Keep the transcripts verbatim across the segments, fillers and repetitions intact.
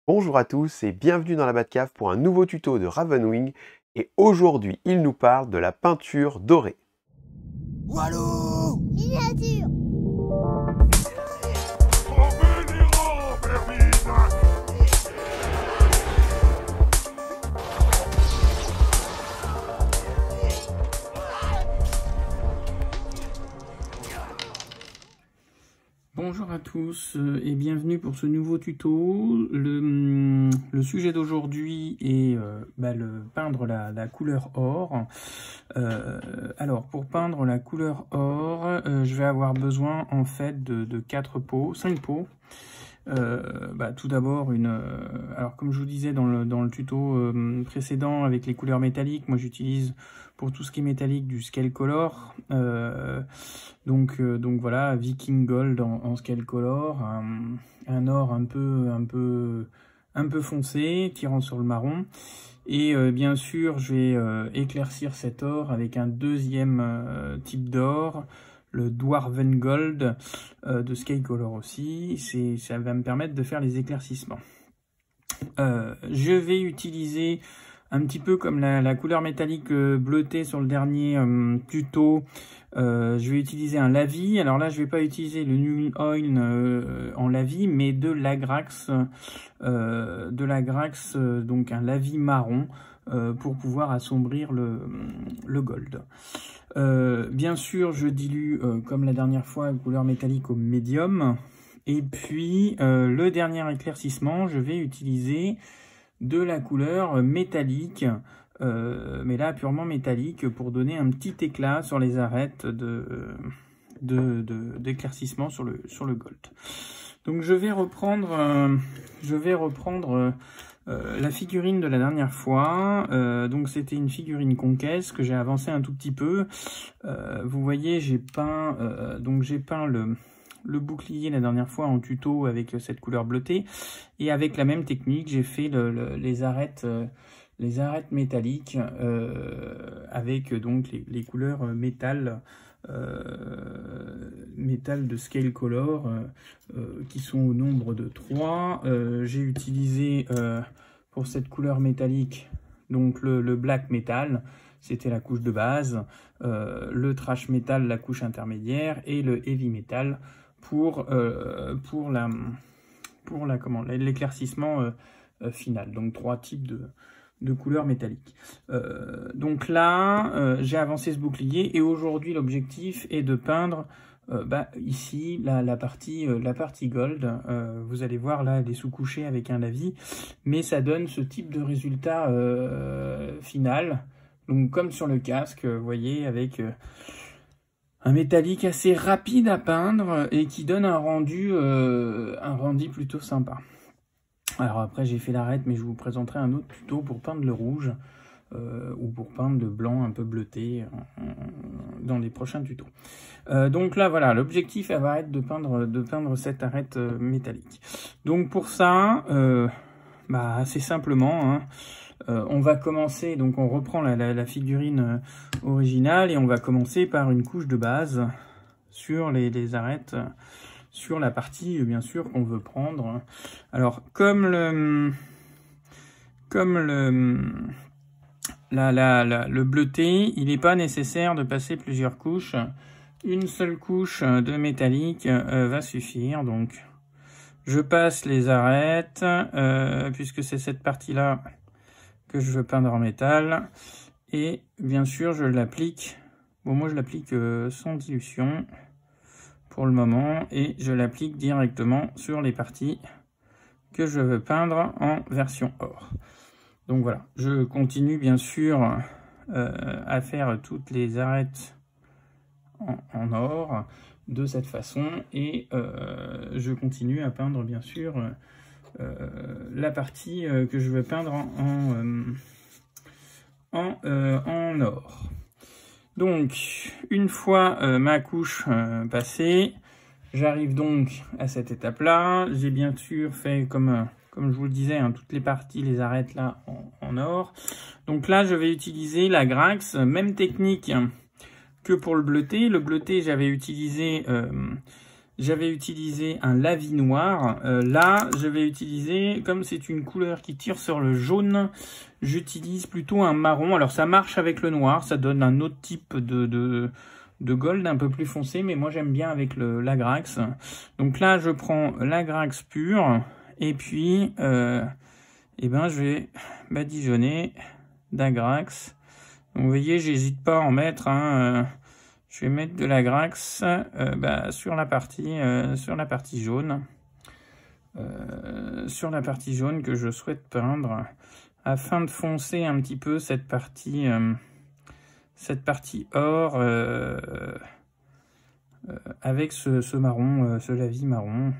Bonjour à tous et bienvenue dans la Batcave pour un nouveau tuto de Ravenwing et aujourd'hui il nous parle de la peinture dorée. Walou Miniature. Bonjour à tous et bienvenue pour ce nouveau tuto. Le, le sujet d'aujourd'hui est euh, bah, le peindre la, la couleur or. Euh, alors pour peindre la couleur or, euh, je vais avoir besoin en fait de, de quatre pots, cinq pots. Euh, bah, tout d'abord une euh, alors comme je vous disais dans le, dans le tuto euh, précédent avec les couleurs métalliques, moi j'utilise pour tout ce qui est métallique du scale color, euh, donc euh, donc voilà, Viking Gold en, en scale color, un, un or un peu un peu un peu foncé tirant sur le marron, et euh, bien sûr je vais euh, éclaircir cet or avec un deuxième euh, type d'or, le Dwarven Gold euh, de Scale Color aussi. C'est, ça va me permettre de faire les éclaircissements. Euh, je vais utiliser un petit peu comme la, la couleur métallique euh, bleutée sur le dernier euh, tuto. Euh, je vais utiliser un lavis. Alors là, je vais pas utiliser le New Oil euh, en lavis, mais de l'Agrax, euh, de l'Agrax, euh, donc un lavis marron euh, pour pouvoir assombrir le, le gold. Euh, bien sûr, je dilue, euh, comme la dernière fois, couleur métallique au médium. Et puis, euh, le dernier éclaircissement, je vais utiliser de la couleur métallique, euh, mais là, purement métallique, pour donner un petit éclat sur les arêtes de, de, de, d'éclaircissement sur le, sur le gold. Donc, je vais reprendre, euh, je vais reprendre Euh, la figurine de la dernière fois. Euh, donc c'était une figurine conquête que j'ai avancé un tout petit peu. Euh, vous voyez, j'ai peint euh, donc j'ai peint le le bouclier la dernière fois en tuto avec cette couleur bleutée, et avec la même technique j'ai fait le, le, les arêtes euh, les arêtes métalliques euh, avec donc les, les couleurs métal Euh, métal de Scale Color euh, euh, qui sont au nombre de trois. Euh, j'ai utilisé euh, pour cette couleur métallique donc le, le Black Metal, c'était la couche de base, euh, le Trash Metal, la couche intermédiaire, et le Heavy Metal pour, euh, pour la pour la comment l'éclaircissement euh, euh, final. Donc trois types de de couleurs métalliques. Euh, donc là, euh, j'ai avancé ce bouclier, et aujourd'hui l'objectif est de peindre euh, bah, ici la, la, partie, euh, la partie gold. Euh, vous allez voir là, elle est sous-couchée avec un lavis, mais ça donne ce type de résultat euh, final. Donc comme sur le casque, vous voyez, avec euh, un métallique assez rapide à peindre et qui donne un rendu, euh, un rendu plutôt sympa. Alors après j'ai fait l'arête, mais je vous présenterai un autre tuto pour peindre le rouge euh, ou pour peindre le blanc un peu bleuté euh, dans les prochains tutos. Euh, donc là voilà, l'objectif va être de peindre, de peindre cette arête euh, métallique. Donc pour ça, euh, bah, assez simplement, hein, euh, on va commencer, donc on reprend la, la, la figurine originale et on va commencer par une couche de base sur les, les arêtes, sur la partie bien sûr qu'on veut prendre. Alors comme le comme le la, la, la, le bleuté, il n'est pas nécessaire de passer plusieurs couches. Une seule couche de métallique euh, va suffire. Donc je passe les arêtes euh, puisque c'est cette partie là que je veux peindre en métal, et bien sûr je l'applique. Bon, moi je l'applique euh, sans dilution pour le moment, et je l'applique directement sur les parties que je veux peindre en version or. Donc voilà, je continue bien sûr euh, à faire toutes les arêtes en, en or de cette façon, et euh, je continue à peindre bien sûr euh, la partie euh, que je veux peindre en, en, euh, en, euh, en or. Donc, une fois euh, ma couche euh, passée, j'arrive donc à cette étape-là. J'ai bien sûr fait, comme, euh, comme je vous le disais, hein, toutes les parties, les arêtes là en, en or. Donc là, je vais utiliser l'Agrax, même technique que pour le bleuté. Le bleuté, j'avais utilisé, euh, j'avais utilisé un lavis noir. Euh, là, je vais utiliser, comme c'est une couleur qui tire sur le jaune, j'utilise plutôt un marron. Alors, ça marche avec le noir, ça donne un autre type de, de, de gold un peu plus foncé, mais moi, j'aime bien avec le l'Agrax. Donc là, je prends l'Agrax pur, et puis, euh, eh ben, je vais badigeonner d'Agrax. Donc, vous voyez, j'hésite pas à en mettre, hein, euh, je vais mettre de l'Agrax euh, bah, sur la partie euh, sur la partie jaune, euh, sur la partie jaune que je souhaite peindre, afin de foncer un petit peu cette partie euh, cette partie or euh, euh, avec ce, ce marron, euh, ce lavis marron.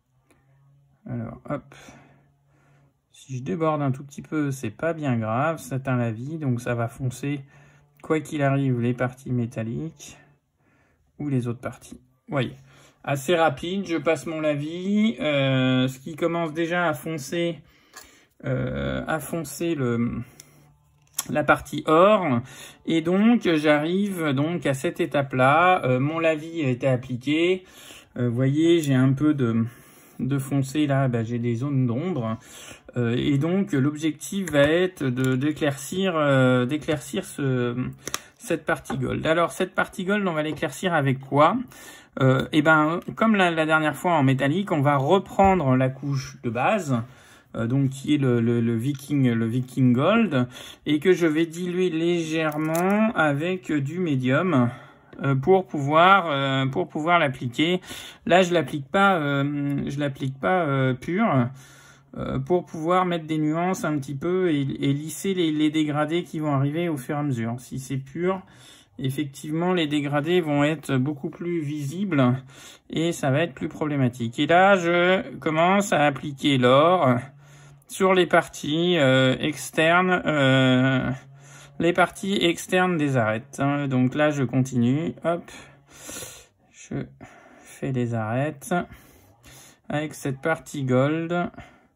Alors hop, si je déborde un tout petit peu, c'est pas bien grave, c'est un lavis, donc ça va foncer quoi qu'il arrive les parties métalliques ou les autres parties. Vous voyez, assez rapide, je passe mon lavis, euh, ce qui commence déjà à foncer, euh, à foncer le, la partie or, et donc j'arrive donc à cette étape-là. Euh, mon lavis a été appliqué, euh, vous voyez, j'ai un peu de, de foncé là, bah, j'ai des zones d'ombre, euh, et donc l'objectif va être de d'éclaircir, euh, d'éclaircir ce cette partie gold. Alors cette partie gold, on va l'éclaircir avec quoi? euh, Et ben, comme la, la dernière fois en métallique, on va reprendre la couche de base, euh, donc qui est le, le, le Viking, le Viking Gold, et que je vais diluer légèrement avec du médium euh, pour pouvoir euh, pour pouvoir l'appliquer. Là, je l'applique pas, euh, je l'applique pas euh, pur. Pour pouvoir mettre des nuances un petit peu et, et lisser les, les dégradés qui vont arriver au fur et à mesure. Si c'est pur, effectivement, les dégradés vont être beaucoup plus visibles et ça va être plus problématique. Et là, je commence à appliquer l'or sur les parties euh, externes, euh, les parties externes des arêtes. Donc là, je continue. Hop, je fais les arêtes avec cette partie gold.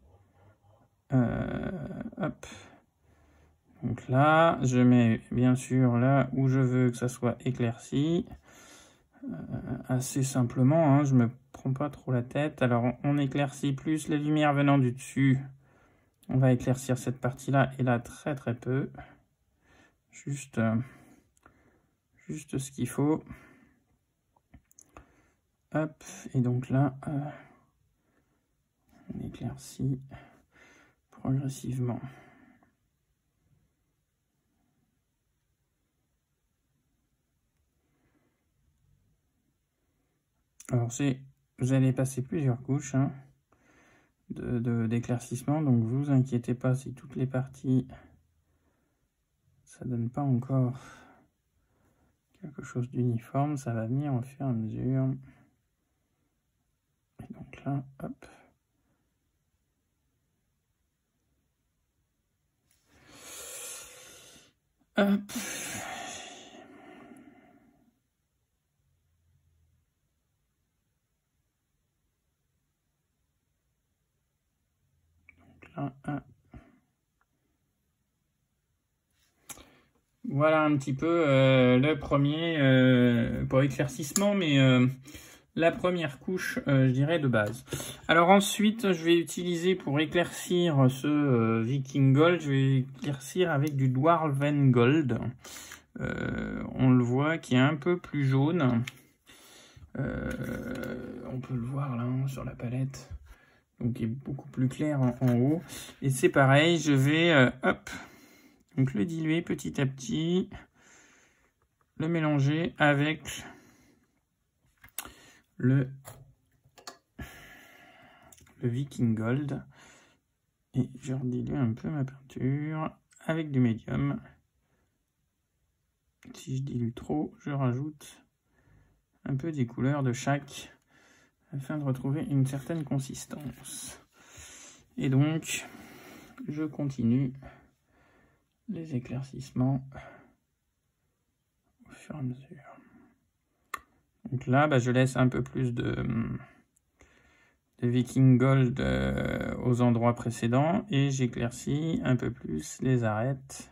Euh, hop. Donc là, je mets bien sûr là où je veux que ça soit éclairci. Euh, assez simplement, hein, je me prends pas trop la tête. Alors on, on éclaircit plus les lumières venant du dessus. On va éclaircir cette partie-là et là très très peu. Juste, euh, juste ce qu'il faut. Hop, et donc là, euh, on éclaircit progressivement. Alors c'est, vous allez passer plusieurs couches hein, de, de, d'éclaircissement, donc vous inquiétez pas si toutes les parties, ça donne pas encore quelque chose d'uniforme, ça va venir au fur et à mesure. Et donc là, hop. Hop. Donc là, hop. Voilà un petit peu euh, le premier euh, pour éclaircissement, mais euh, la première couche, euh, je dirais, de base. Alors ensuite, je vais utiliser pour éclaircir ce euh, Viking Gold, je vais éclaircir avec du Dwarven Gold. Euh, on le voit qui est un peu plus jaune. Euh, on peut le voir là hein, sur la palette. Donc il est beaucoup plus clair en, en haut. Et c'est pareil, je vais euh, hop, donc le diluer petit à petit, le mélanger avec le, le Viking Gold. Et je redilue un peu ma peinture avec du médium. Si je dilue trop, je rajoute un peu des couleurs de chaque afin de retrouver une certaine consistance. Et donc, je continue les éclaircissements au fur et à mesure. Donc là, bah, je laisse un peu plus de, de Viking Gold euh, aux endroits précédents et j'éclaircis un peu plus les arêtes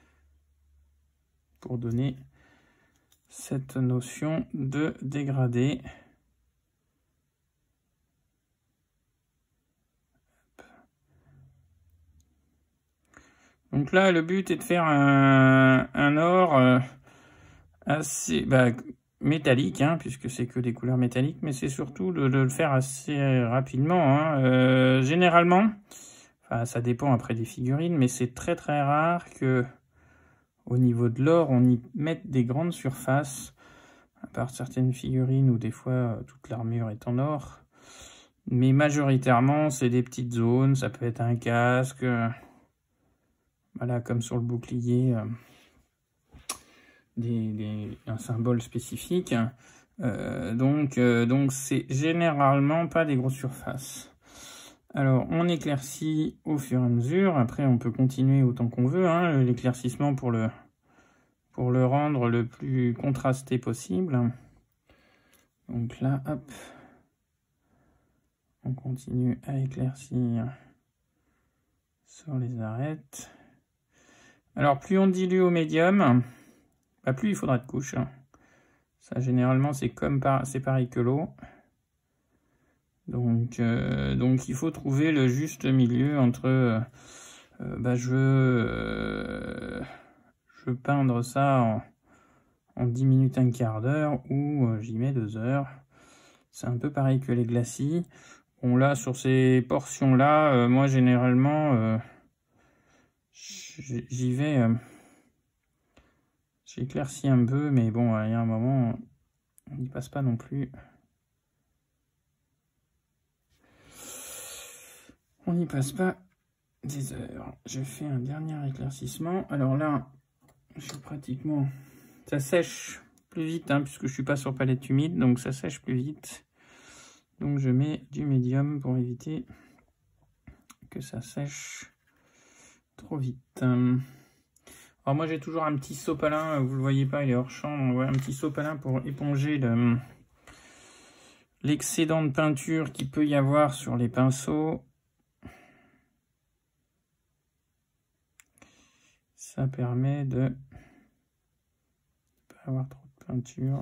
pour donner cette notion de dégradé Donc là, le but est de faire un, un or euh, assez bah, métallique, hein, puisque c'est que des couleurs métalliques, mais c'est surtout de, de le faire assez rapidement. Hein. Euh, généralement, enfin, ça dépend après des figurines, mais c'est très très rare que au niveau de l'or, on y mette des grandes surfaces, à part certaines figurines où des fois toute l'armure est en or. Mais majoritairement, c'est des petites zones, ça peut être un casque, euh, voilà, comme sur le bouclier, euh, des, des, un symbole spécifique. Euh, donc, euh, donc c'est généralement pas des grosses surfaces. Alors, on éclaircit au fur et à mesure. Après, on peut continuer autant qu'on veut, hein, l'éclaircissement pour le, pour le rendre le plus contrasté possible. Donc là, hop. On continue à éclaircir sur les arêtes. Alors, plus on dilue au médium, bah, plus il faudra de couches. Ça, généralement, c'est comme par, c'est pareil que l'eau. Donc, euh, donc, il faut trouver le juste milieu entre euh, euh, bah, je, euh, je veux peindre ça en, en dix minutes, un quart d'heure, ou euh, j'y mets deux heures. C'est un peu pareil que les glacis. Bon, là, sur ces portions-là, euh, moi, généralement, euh, j'y vais, euh, j'éclaircis un peu, mais bon, il y a un moment, on n'y passe pas non plus. On n'y passe pas des heures. Je fais un dernier éclaircissement. Alors là, je suis pratiquement... Ça sèche plus vite, hein, puisque je suis pas sur palette humide, donc ça sèche plus vite. Donc je mets du médium pour éviter que ça sèche trop vite. Alors moi j'ai toujours un petit sopalin, vous le voyez pas, il est hors champ, donc voilà, un petit sopalin pour éponger l'excédent de peinture qu'il peut y avoir sur les pinceaux. Ça permet de ne pas avoir trop de peinture.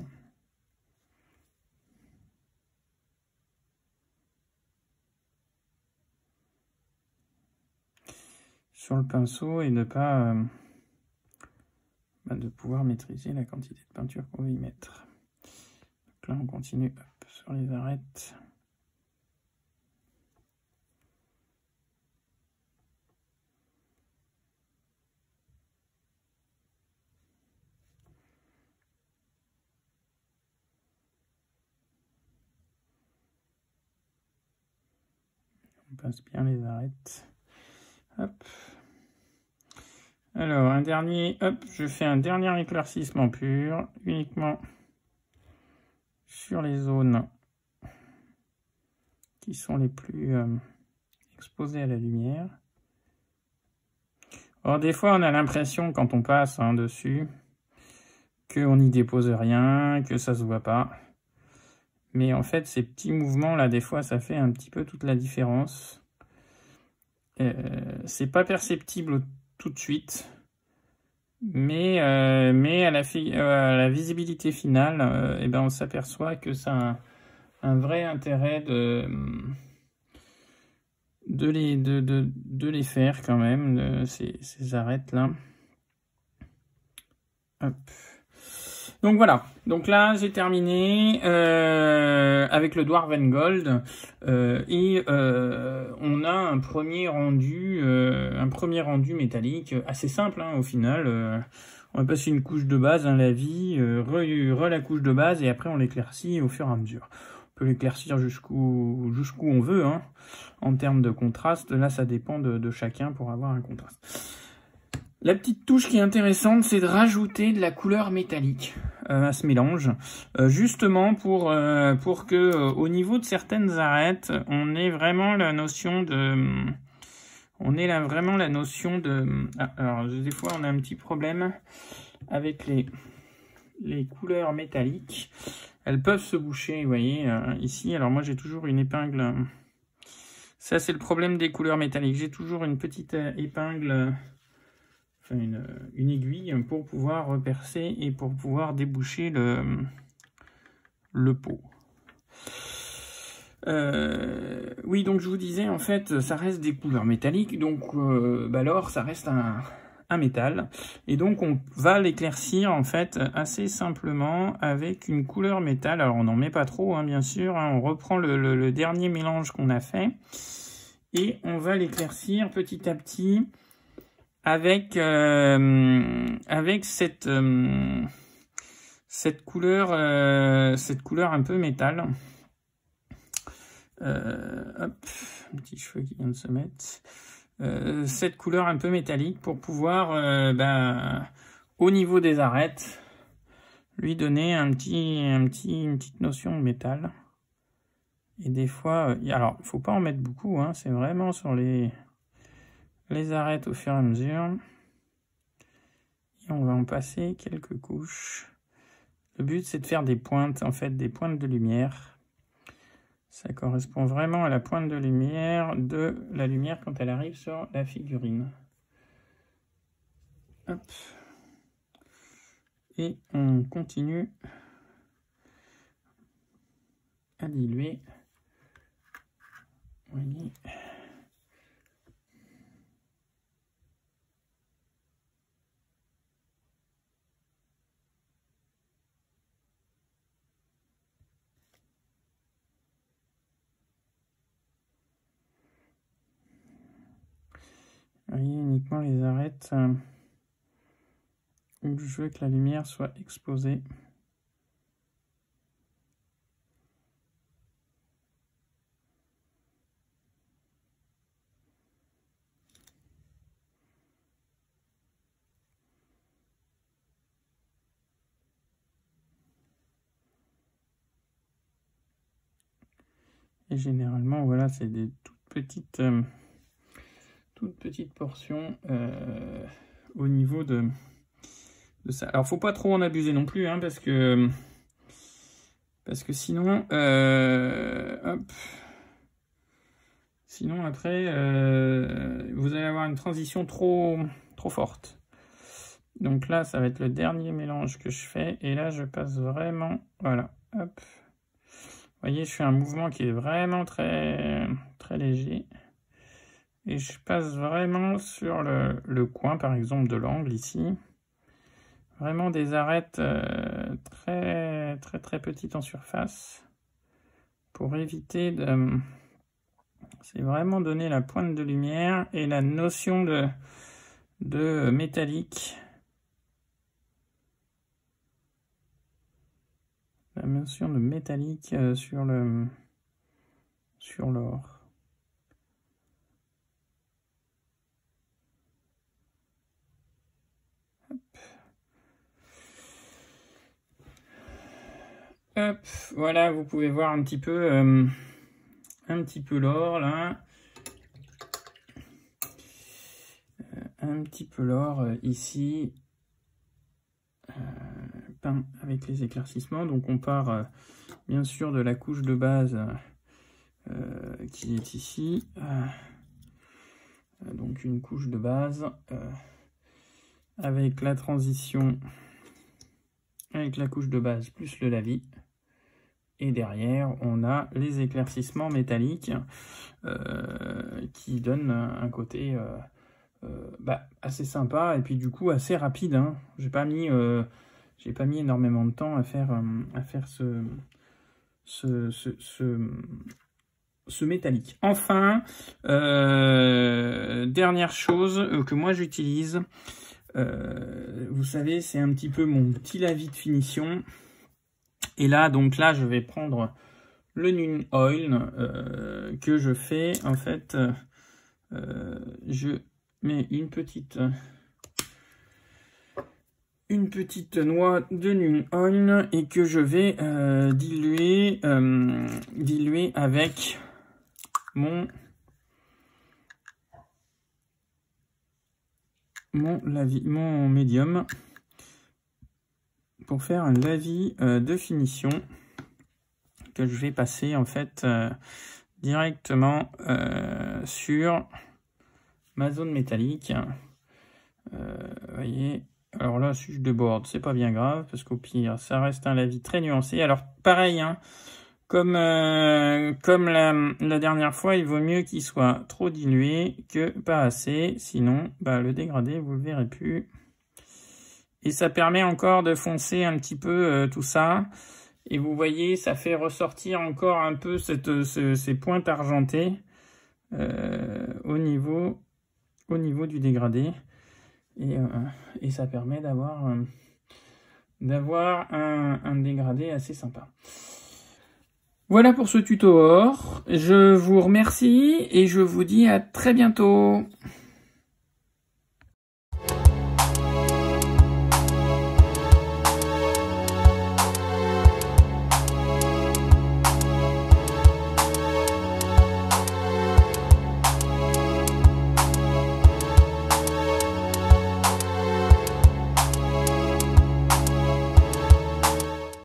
Sur le pinceau et de pas euh, bah de pouvoir maîtriser la quantité de peinture qu'on va y mettre. Donc là on continue hop, sur les arêtes. On pince bien les arêtes. Hop. Alors, un dernier, hop, je fais un dernier éclaircissement pur, uniquement sur les zones qui sont les plus euh, exposées à la lumière. Alors, des fois, on a l'impression, quand on passe hein, dessus, qu'on n'y dépose rien, que ça se voit pas. Mais en fait, ces petits mouvements-là, des fois, ça fait un petit peu toute la différence. Euh, c'est pas perceptible tout de suite, mais, euh, mais à, la euh, à la visibilité finale, euh, eh ben on s'aperçoit que ça a un, un vrai intérêt de, de, les, de, de, de les faire quand même, de, ces, ces arêtes-là. Hop. Donc voilà, donc là j'ai terminé euh, avec le Dwarven Gold euh, et euh, on a un premier rendu, euh, un premier rendu métallique assez simple hein, au final. Euh, on va passer une couche de base, hein, la vie, euh, re, re la couche de base et après on l'éclaircit au fur et à mesure. On peut l'éclaircir jusqu'où jusqu'où on veut hein, en termes de contraste. Là ça dépend de, de chacun pour avoir un contraste. La petite touche qui est intéressante, c'est de rajouter de la couleur métallique euh, à ce mélange, euh, justement pour euh, pour que euh, au niveau de certaines arêtes, on ait vraiment la notion de, on ait là vraiment la notion de. Ah, alors des fois, on a un petit problème avec les les couleurs métalliques. Elles peuvent se boucher, vous voyez euh, ici. Alors moi, j'ai toujours une épingle. Ça, c'est le problème des couleurs métalliques. J'ai toujours une petite épingle. Enfin une, une aiguille pour pouvoir percer et pour pouvoir déboucher le, le pot. Euh, oui, donc je vous disais, en fait, ça reste des couleurs métalliques, donc euh, bah alors ça reste un, un métal. Et donc on va l'éclaircir en fait assez simplement avec une couleur métal. Alors on n'en met pas trop hein, bien sûr, hein. On reprend le, le, le dernier mélange qu'on a fait et on va l'éclaircir petit à petit avec, euh, avec cette, euh, cette, couleur, euh, cette couleur un peu métal. Euh, hop, un petit cheveu qui vient de se mettre. Euh, cette couleur un peu métallique pour pouvoir, euh, ben, au niveau des arêtes, lui donner un petit, un petit, une petite notion de métal. Et des fois, euh, alors, il faut pas en mettre beaucoup, hein, c'est vraiment sur les, les arêtes au fur et à mesure. Et on va en passer quelques couches. Le but, c'est de faire des pointes, en fait, des pointes de lumière. Ça correspond vraiment à la pointe de lumière de la lumière quand elle arrive sur la figurine. Hop. Et on continue à diluer. Vous voyez. Vous voyez uniquement les arêtes euh, où je veux que la lumière soit exposée. Et généralement, voilà, c'est des toutes petites... Euh, toute petite portion euh, au niveau de, de ça. Alors faut pas trop en abuser non plus hein, parce que parce que sinon euh, hop, sinon après euh, vous allez avoir une transition trop trop forte. Donc là ça va être le dernier mélange que je fais et là je passe vraiment, voilà, hop. Vous voyez, je fais un mouvement qui est vraiment très très léger. Et je passe vraiment sur le, le coin, par exemple, de l'angle ici. Vraiment des arêtes euh, très, très, très petites en surface. Pour éviter de... C'est vraiment donner la pointe de lumière et la notion de, de métallique. La notion de métallique euh, sur le, sur l'or. Hop, voilà, vous pouvez voir un petit peu, euh, un petit peu l'or là, euh, un petit peu l'or euh, ici, euh, peint avec les éclaircissements. Donc on part euh, bien sûr de la couche de base euh, qui est ici, euh, donc une couche de base euh, avec la transition, avec la couche de base plus le lavis. Et derrière, on a les éclaircissements métalliques euh, qui donnent un côté euh, euh, bah, assez sympa et puis du coup assez rapide. Hein. J'ai pas mis, euh, j'ai pas mis énormément de temps à faire, euh, à faire ce, ce, ce, ce, ce métallique. Enfin, euh, dernière chose que moi j'utilise, euh, vous savez, c'est un petit peu mon petit lavis de finition. Et là, donc là, je vais prendre le Nuln Oil euh, que je fais. En fait, euh, je mets une petite, une petite noix de Nuln Oil et que je vais euh, diluer, euh, diluer avec mon, mon, lavis, mon médium. Pour faire un lavis euh, de finition que je vais passer en fait euh, directement euh, sur ma zone métallique. Euh, vous voyez, alors là si je déborde c'est pas bien grave parce qu'au pire ça reste un lavis très nuancé. Alors pareil, hein, Comme, euh, comme la, la dernière fois, il vaut mieux qu'il soit trop dilué que pas assez. Sinon, bah, le dégradé, vous le verrez plus. Et ça permet encore de foncer un petit peu euh, tout ça. Et vous voyez, ça fait ressortir encore un peu cette, ce, ces pointes argentées euh, au, niveau, au niveau du dégradé. Et, euh, et ça permet d'avoir euh, d'avoir un, un dégradé assez sympa. Voilà pour ce tuto or. Je vous remercie et je vous dis à très bientôt.